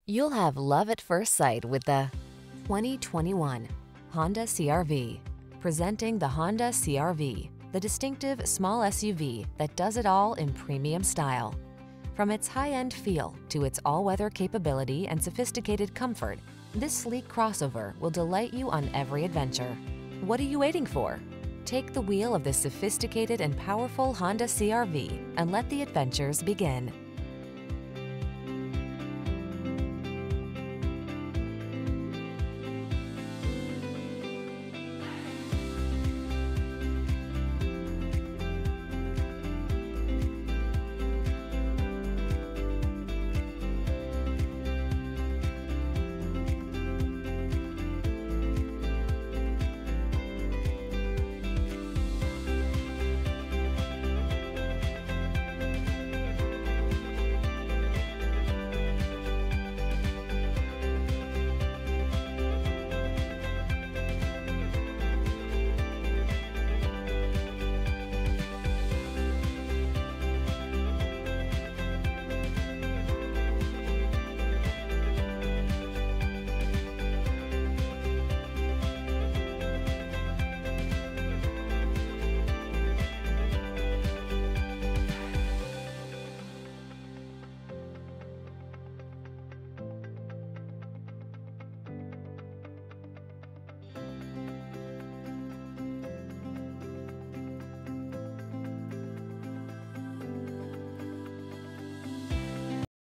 You'll have love at first sight with the 2021 Honda CRV. Presenting the Honda CRV, the distinctive small SUV that does it all in premium style. From its high-end feel to its all-weather capability and sophisticated comfort, this sleek crossover will delight you on every adventure. What are you waiting for? Take the wheel of this sophisticated and powerful Honda CRV and let the adventures begin.